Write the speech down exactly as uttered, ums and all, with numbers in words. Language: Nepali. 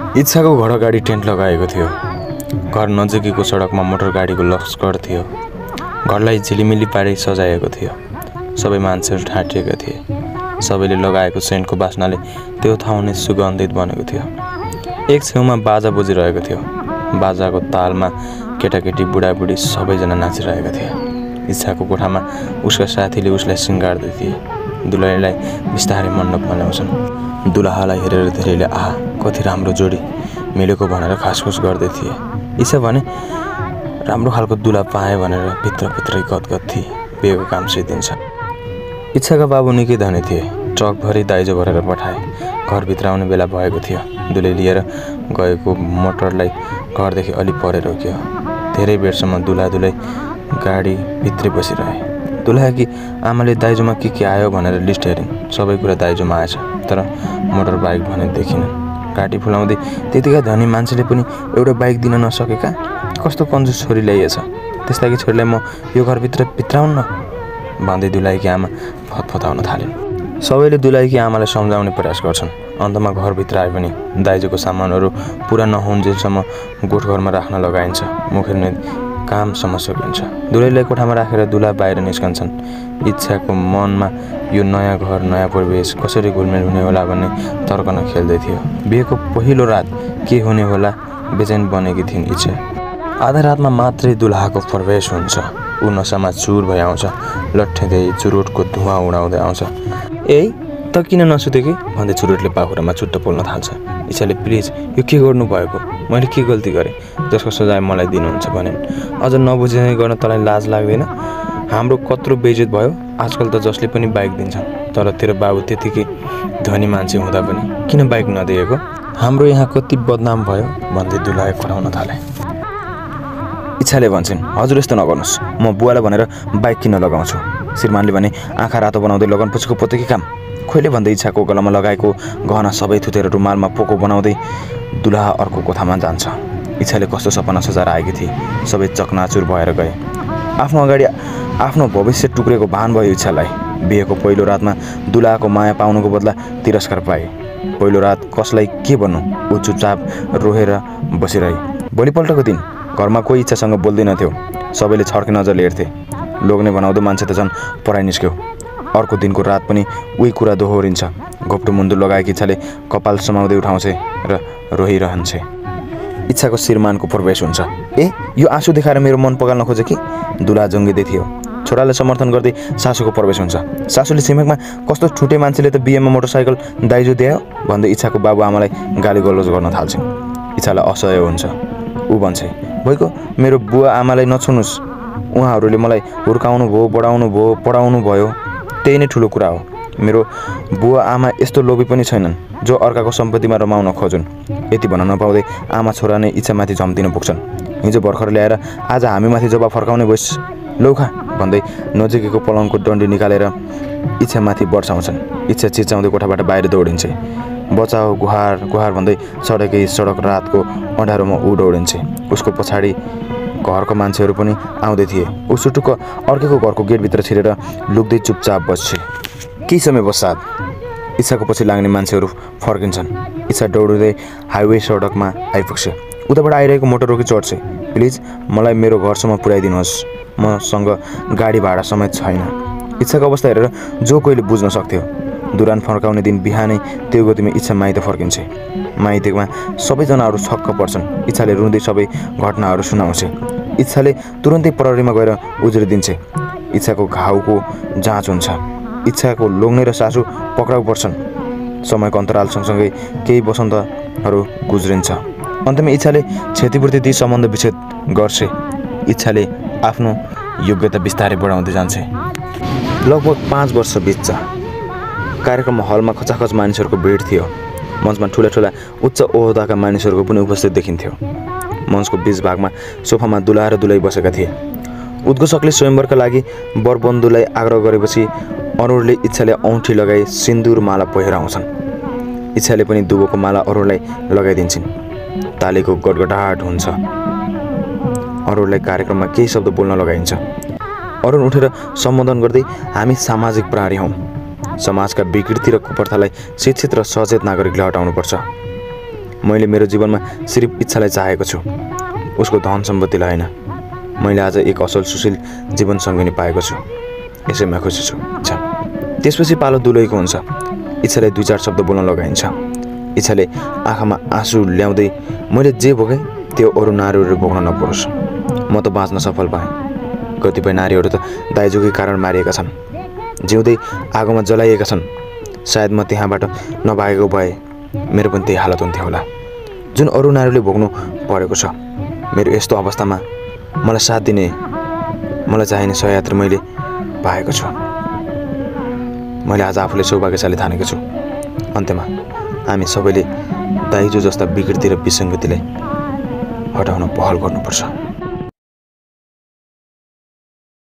इच्छाको घोडागाडी टेन्ट लगाएको थियो। घर नजिकैको सडकमा मोटर गाडीको लस्कर थियो। घरलाई झिलिमिली पारी सजाएको थियो। सबै मान्छेहरू ठाटिएका थिए। सबैले लगाएको सेन्टको बास्नाले त्यो ठाउँ नै सुगन्धित बनेको थियो। एक छेउमा बाजा बजिरहेको थियो। बाजाको तालमा केटाकेटी बुढाबुढी सबैजना नाचिरहेका थिए। इच्छाको कोठामा उसका साथीले उसलाई सिँगार्दै थिए। दुलहीलाई बिस्तारै मण्डपमा ल्याउँछन्। दुलहालाई हेरेर धेरैले आहा कति राम्रो जोडी मिलेको भनेर खासखुस गर्दै थिए। इच्छा भने राम्रो खालको दुला पाएँ भनेर भित्रभित्रै गदगद थिए। बिहेको काम सिद्धिन्छ। इच्छाका बाबु निकै धनी थिए। ट्रकभरि दाइजो भरेर पठाए। घरभित्र आउने बेला भएको थियो। दुलै लिएर गएको मोटरलाई घरदेखि अलि परे रोक्यो। धेरै बेरसम्म दुला दुलै गाडी भित्रै बसिरहे। दुलहाकी आमाले दाइजोमा के के आयो भनेर लिस्ट हेरिन्। सबै कुरा दाइजोमा आएछ, तर मोटर बाइक भने देखिनन्। घाँटी फुलाउँदै त्यतिका धनी मान्छेले पनि एउटा बाइक दिन नसकेका कस्तो कन्जुस छोरी ल्याइएछ। त्यसलागि छोरीलाई म यो घरभित्र भित्राउन्न भन्दै दुलाईकी आमा फतफताउन थालिन्। सबैले दुलाईकी आमालाई सम्झाउने प्रयास गर्छन्। अन्तमा घरभित्र आए पनि दाइजोको सामानहरू पुरा नहुन्जेलसम्म गोठघरमा राख्न लगाइन्छ। मुखेर्ने कामसम्म सकिन्छ। दुलैलाई कोठामा राखेर दुला बाहिर निस्कन्छन्। इच्छाको मनमा यो नयाँ घर नयाँ परिवेश कसरी घुलमेल हुने होला भन्ने तर्कन खेल्दै थियो। बिहेको पहिलो रात के हुने होला बेचैन बनेकी थिइन् इच्छा। आधा रातमा मात्रै दुलहाको प्रवेश हुन्छ। ऊ नसामा चुर भइ आउँछ। लट्ठिँदै चुरोटको धुवा उडाउँदै आउँछ। ए त किन नसुते कि भन्दै चुरोटले पाखुरामा चुट्ट पोल्न थाल्छ। इच्छाले प्लिज यो के गर्नु भएको, मैले के गल्ती गरेँ जसको सजाय मलाई दिनुहुन्छ भने अझ नबुझिने गर्न तँलाई लाज लाग्दैन? हाम्रो कत्रो बेइज्जत भयो। आजकल त जसले पनि बाइक दिन्छन्, तर तेरो बाबु त्यतिकै धनी मान्छे हुँदा पनि किन बाइक नदिएको? हाम्रो यहाँ कति बदनाम भयो भन्दै दुलाए कराउन थाले। इच्छाले भन्छन् हजुर यस्तो नगर्नुहोस्, म बुवालाई भनेर बाइक किन्न लगाउँछु। श्रीमानले भने आँखा रातो बनाउँदै लगन पछिको पोतेकी काम खोइले भन्दै इच्छाको गलामा लगाएको गहना सबै थुतेर रुमालमा पोको बनाउँदै दुलहा अर्को कोठामा जान्छ। इच्छाले कस्तो सपना सजाएर आएकी थिए। सबै चकनाचुर भएर गए। आफ्नो अगाडि आफ्नो भविष्य टुक्रेको भान भयो इच्छालाई। बिहेको पहिलो रातमा दुलहाको माया पाउनुको बदला तिरस्कार पाए। पहिलो रात कसलाई के भन्नु, ऊ चुपचाप रोएर बसिरहे। भोलिपल्टको दिन घरमा कोही इच्छासँग बोल्दैनथ्यो। सबैले छड्के नजरले हेर्थे। लोग्ने बनाउँदो मान्छे त झन् पराइ निस्क्यो। अर्को दिनको रात पनि उही कुरा दोहोरिन्छ। घोप्टो मुन्दु लगाएकी इच्छाले कपाल समाउँदै उठाउँछ र रोइरहन्छ। इच्छाको श्रीमानको प्रवेश हुन्छ। ए यो आँसु देखाएर मेरो मन पगाल्न खोजे कि? दुला जङ्गिँदै थियो। छोरालाई समर्थन गर्दै सासूको प्रवेश हुन्छ। सासूले छिमेकमा कस्तो ठुटे मान्छेले त बिहेमा मोटरसाइकल दाइजो दियो भन्दै इच्छाको बाबु आमालाई गाली गलोज गर्न थाल्छन्। इच्छालाई असह्य हुन्छ। ऊ भन्छ भइको मेरो बुवा आमालाई नछुनुहोस्। उहाँहरूले मलाई हुर्काउनु भयो, बढाउनु भयो, पढाउनु भयो, त्यही नै ठुलो कुरा हो। मेरो बुवा आमा यस्तो लोभी पनि छैनन् जो अर्काको सम्पत्तिमा रमाउन खोजुन्। यति भन्न नपाउँदै आमा छोरा नै इच्छामाथि झम्टिन पुग्छन्। हिजो भर्खर ल्याएर आज हामीमाथि जवाब फर्काउने भइस लौखा भन्दै नजिकैको पलङको डन्डी निकालेर इच्छामाथि बर्साउँछन्। इच्छा चिच्याउँदै कोठाबाट बाहिर दौडिन्छ। बचाओ गुहार गुहार भन्दै सडकै सडक रातको अँध्यारोमा ऊ दौडिन्छ। उसको पछाडि घरको मान्छेहरू पनि आउँदै थिए। ऊ सुटुक्क अर्केको घरको गेटभित्र छिरेर लुक्दै चुपचाप बस्छ। केही समय पश्चात इच्छाको पछि लाग्ने मान्छेहरू फर्किन्छन्। इच्छा दौडिँदै हाइवे सडकमा आइपुग्छ। उताबाट आइरहेको मोटर रोकी चढ्छ। प्लिज मलाई मेरो घरसम्म पुर्याइदिनुहोस्, मसँग गाडी भाडा समेत छैन। इच्छाको अवस्था हेरेर जो कोहीले बुझ्न सक्थ्यो। दुरान फर्काउने दिन बिहानै त्यो गतिमा इच्छा माइत फर्किन्छ। माइतमा सबैजनाहरू छक्क पर्छन्। इच्छाले रुँदै सबै घटनाहरू सुनाउँछ। इच्छाले तुरुन्तै प्रहरीमा गएर उजुरी दिन्छ। इच्छाको घाउको जाँच हुन्छ। इच्छाको लोग्ने र सासू पक्राउ पर्छन्। समयको अन्तराल सँगसँगै केही वसन्तहरू गुज्रिन्छ। अन्तमा इच्छाले क्षतिपूर्ति दिई सम्बन्ध विच्छेद गर्छ। इच्छाले आफ्नो योग्यता बिस्तारै बढाउँदै जान्छ। लगभग पाँच वर्ष बित्छ। कार्यक्रम हलमा खचाखच मानिसहरूको भिड थियो। मञ्चमा ठुला ठुला उच्च ओहदाका मानिसहरूको पनि उपस्थित देखिन्थ्यो। मञ्चको बीच भागमा सोफामा दुला र दुलै बसेका थिए। उद्घोषकले स्वयंवरका लागि वरबन्धुलाई आग्रह गरेपछि अरूणले इच्छाले औँठी लगाई सिन्दुर माला पहिराउँछन्। इच्छाले पनि दुबोको माला अरूणलाई लगाइदिन्छन्। तालीको गडगडाट हुन्छ। अरूणलाई कार्यक्रममा केही शब्द बोल्न लगाइन्छ। अरूण उठेर सम्बोधन गर्दै हामी सामाजिक प्राणी हौँ। समाजका विकृति र कुप्रथालाई शिक्षित र सचेत नागरिकले हटाउनुपर्छ। मैले मेरो जीवनमा सिर्फ इच्छालाई चाहेको छु, उसको धन सम्पत्तिलाई होइन। मैले आज एक असल सुशील जीवनसङ्गिनी पाएको छु, यसैमा खुसी छु। इच्छा त्यसपछि पालो दुलैको हुन्छ। इच्छाले दुई चार शब्द बोल्न लगाइन्छ। इच्छाले आँखामा आँसु ल्याउँदै मैले जे भोगेँ त्यो अरू नारीहरू भोग्न नपरोस्, म त बाँच्न सफल पाएँ। कतिपय नारीहरू त दाइजोकै कारण मारिएका छन्, जिउँदै आगोमा जलाइएका छन्। सायद म त्यहाँबाट नभागेको भए मेरो पनि त्यही हालत हुन्थ्यो होला जुन अरू नारीले भोग्नु परेको छ। मेरो यस्तो अवस्थामा मलाई साथ दिने, मलाई चाहिने सहयात्री मैले पाएको छु। मैले आज आफूले सौभाग्यशाली ठानेको छु। अन्त्यमा हामी सबैले दाइजो जस्ता विकृति र विसङ्गतिलाई हटाउन पहल गर्नुपर्छ।